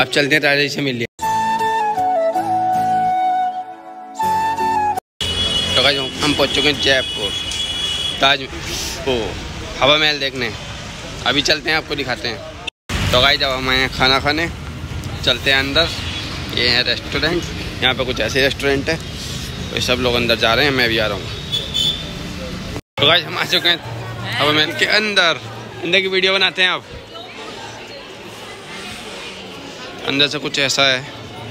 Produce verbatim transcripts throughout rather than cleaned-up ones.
अब चलते हैं राजा से मिल लिया। तो गाइस हम पहुंच चुके हैं जयपुर ताज ओ हवा महल देखने। अभी चलते हैं, आपको दिखाते हैं। तो गाइस जब हम आए खाना खाने, चलते हैं अंदर। ये है रेस्टोरेंट, यहाँ पे कुछ ऐसे रेस्टोरेंट है, तो सब लोग अंदर जा रहे हैं, मैं भी आ रहा हूँ। तो गाइस हम आ चुके हैं हवा महल के अंदर। अंदर की वीडियो बनाते हैं आप। अंदर से कुछ ऐसा है,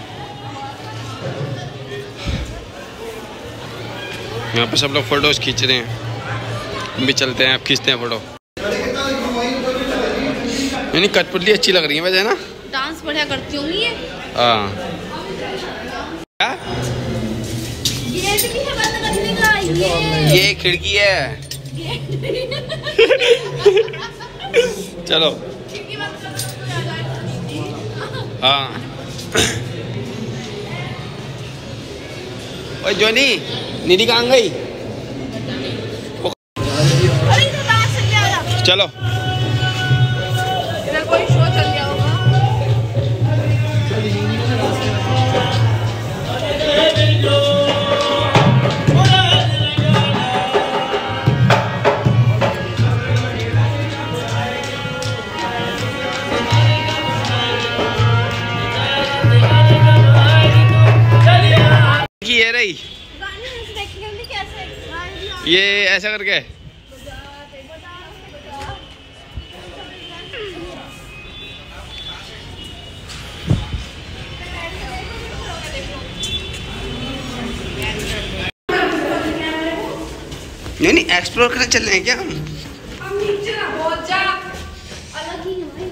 यहाँ पे सब लोग फोटोज खींच रहे हैं। हम भी चलते हैं, आप खींचते हैं फोटो। यानी कठपुतली अच्छी लग रही है वैसे ना, डांस बढ़िया करती होंगी ये। हाँ क्या? ये भी है बंद करने का, ये ये खिड़की है। चलो हाँ। ओए जोनी, निधि कहाँ गई? चलो कोई शो चल गया होगा। ये रही, ये ऐसा करके नहीं नहीं एक्सप्लोर करने चल रहे हैं क्या हम? हम नीचे ना बहुत जा अलग ही है।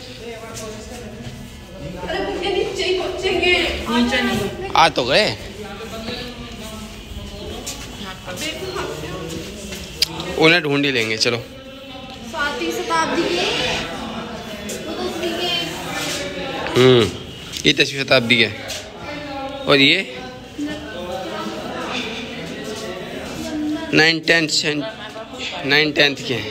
अरे भैया नीचे ही पहुंचेंगे, नीचे नहीं आ तो गए। उन्हें ढूंढ ही लेंगे। चलो सातवीं शताब्दी के हम्म ये दसवीं शताब्दी के, और ये नाइन टेंथ नाइन टेंथ के हैं।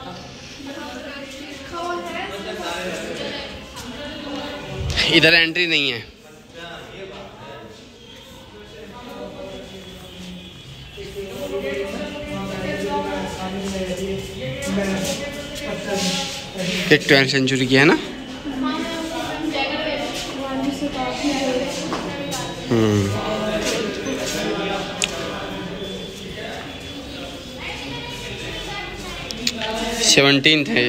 इधर एंट्री नहीं है। ट्वेल्थ सेंचुरी की है ना। हम्म सेवनटीन्थ है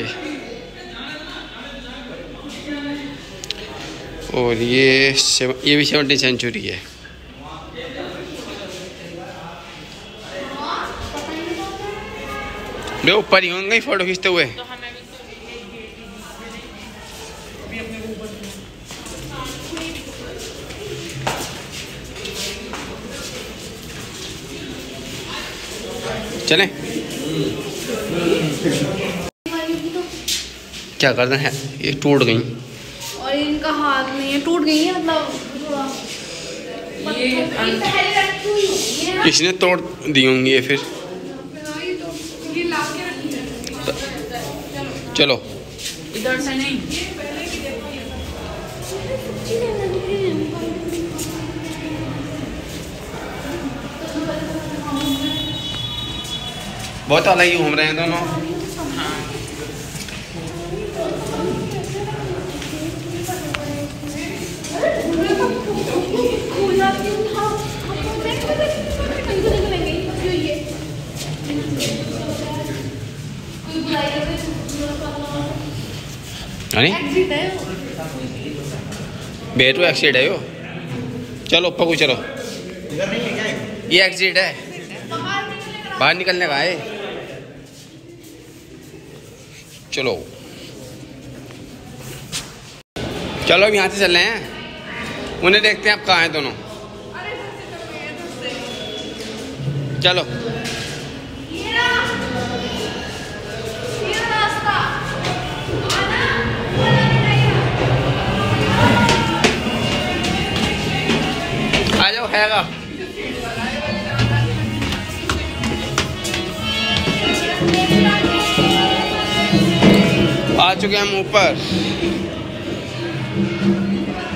और ये सेव, ये भी सेवनटीन सेंचुरी है। देखो ऊपर ही होंगे फोटो खींचते हुए। चलें क्या करना है, ये टूट गई और इनका हाथ नहीं है, टूट गई है मतलब थोड़ा। ये इसने तोड़ दी होंगी ये फिर। चलो इधर से नहीं, बहुत अलग ही घूम रहे हैं दोनों। बेटू एक्सीड है यो। चलो पकू चलो, ये एक्सीड है, बाहर निकलने का है। चलो चलो अब यहाँ से चल रहे हैं, उन्हें देखते हैं आप कहाँ हैं दोनों। चलो आ जाओ, हैगा आ चुके हैं हम ऊपर।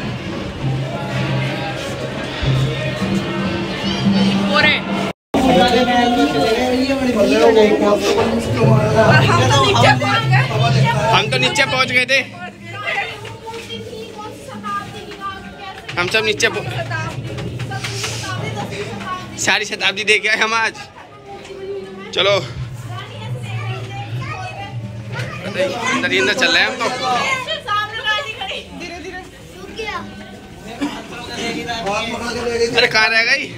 तो नीचे पहुंच गए थे, हम सब नीचे सारी शताब्दी देख के आए हम आज। चलो अंदर ही अंदर चल रहे हैं हम तो। अरे कहाँ रह गई?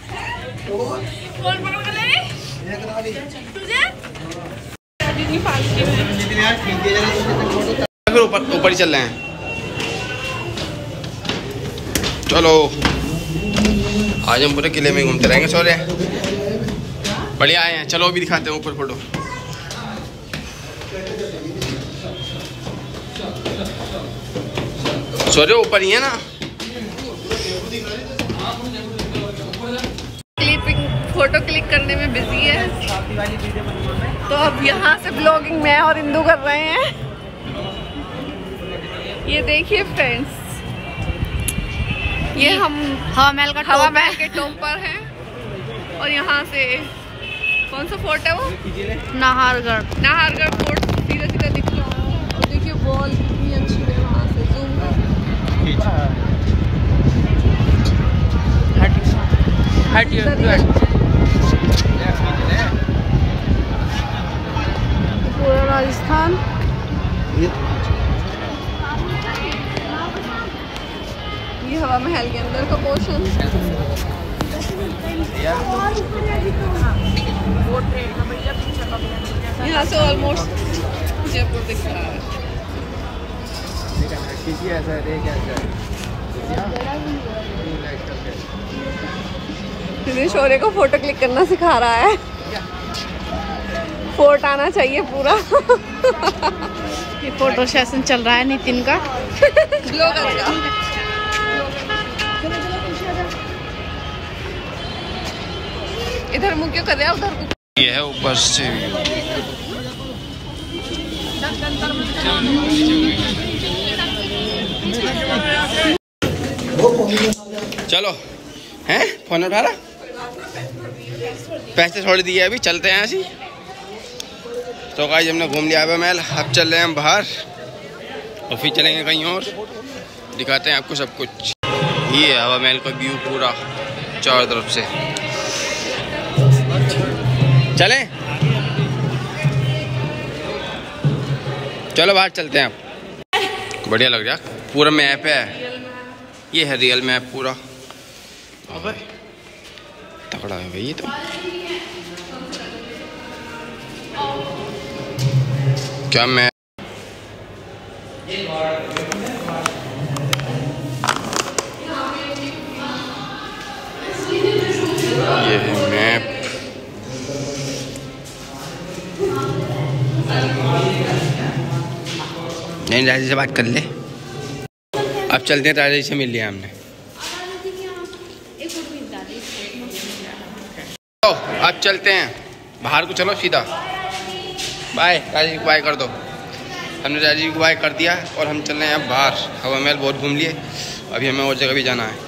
फिर ऊपर ऊपर ही चल रहे हैं। चलो आज हम पूरे किले में घूमते रहेंगे। सो रहे बढ़िया आए हैं। चलो अभी दिखाते हैं ऊपर फोटो। सो रहे ऊपर ही है ना। क्लिपिंग फोटो क्लिक करने में बिजी है, तो अब यहाँ से ब्लॉगिंग मैं और इंदू कर रहे हैं। ये देखिए फ्रेंड्स, ये हम हवा महल का हवा महल के टॉप पर हैं और यहाँ से कौन सा फोर्ट है वो? नाहरगढ़। नाहरगढ़ फोर्ट सीधा सीधा दिख रहा है। और देखिए वॉल कितनी अच्छी है, वहाँ से जूम कर। पूरा राजस्थान। ये हवा महल के अंदर का पोर्शन। यहाँ से ऑलमोस्ट जयपुर दिख रहा है। शौर्य को फोटो क्लिक करना सिखा रहा है। फोर्ट आना चाहिए पूरा। ये फोटो सेशन चल रहा है नितिन का। ब्लॉगर का। इधर मुँह क्यों कर रहे हैं? उधर ये है ऊपर से चलो हैं फोन उठा रहा, पैसे छोड़ दिए अभी चलते हैं ऐसी। तो गाइस हमने घूम लिया हवा महल, अब चल रहे हैं हम बाहर और फिर चलेंगे कहीं और, दिखाते हैं आपको सब कुछ। ये है हवा महल का व्यू पूरा चारों तरफ से। चलें चलो बाहर चलते हैं। आप बढ़िया लग रहा है, पूरा मैप है, ये है रियल मैप पूरा। अबे तगड़ा है भाई ये तो। क्या मैप, ये है मैप। नहीं राजी से बात कर ले। अब चलते हैं, राजी से मिल लिया हमने। तो अब चलते हैं बाहर को, चलो सीधा बाय। राजी को बाय कर दो। हमने राजी को बाय कर दिया और हम चल रहे हैं अब बाहर। हवा महल बहुत घूम लिए, अभी हमें और जगह भी जाना है,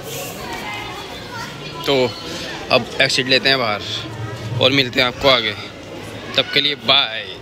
तो अब एक्सिट लेते हैं बाहर और मिलते हैं आपको आगे। तब के लिए बाय।